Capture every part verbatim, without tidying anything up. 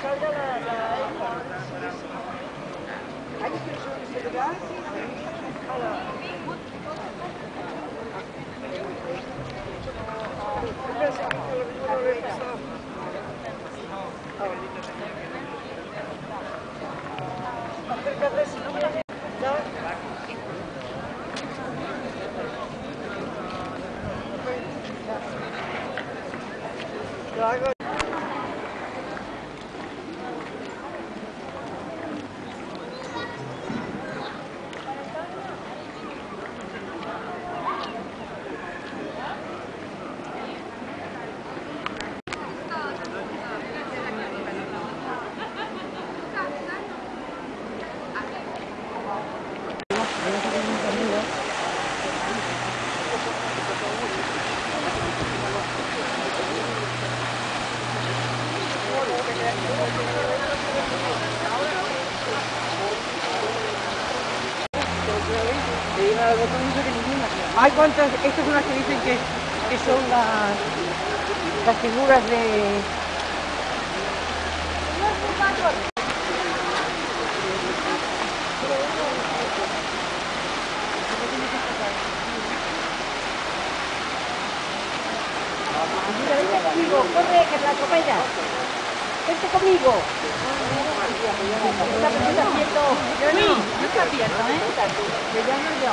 salga la, la esta. Hay que celebrar. Claro. Hay cuantas, estas son las que dicen que, que son las, las figuras de... Vente conmigo, corre, que te atropellas. Vente conmigo. Está haciendo... Yo no, no está abierto, ¿eh? Me llamo yo.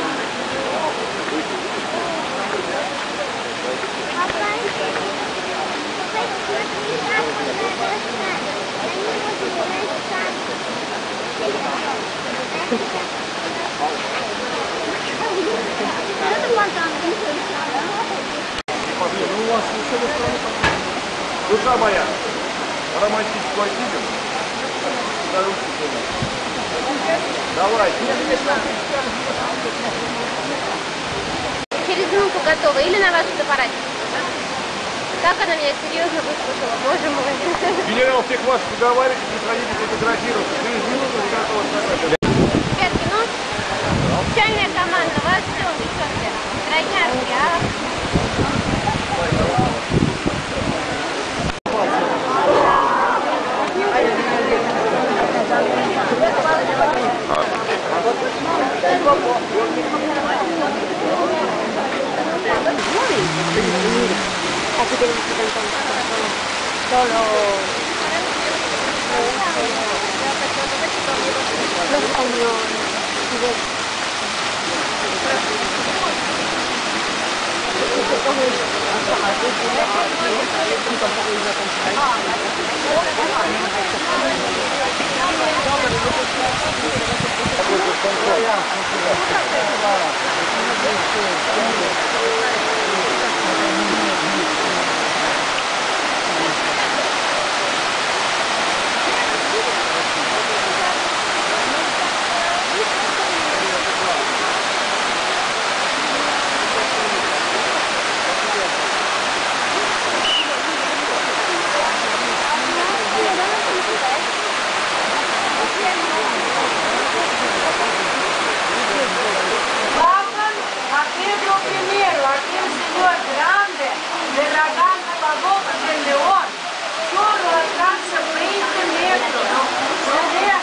Душа моя, романтическую видим? Давай. Через минуту готова. Или на вашем аппарате? Как она меня серьезно выслушала, боже мой. Генерал всех вас поговорит, приходите фотографироваться. Через минуту готова сказать. Ребятки, ну, специальная команда, вас ждем, девчонки. Тройняшки, а? Aquí tenemos que cantar solo los españoles.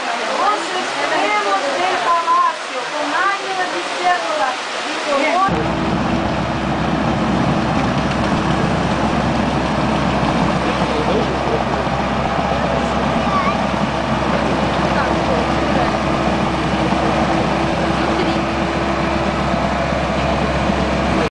Los extremos del palacio, con ánimo de serlo,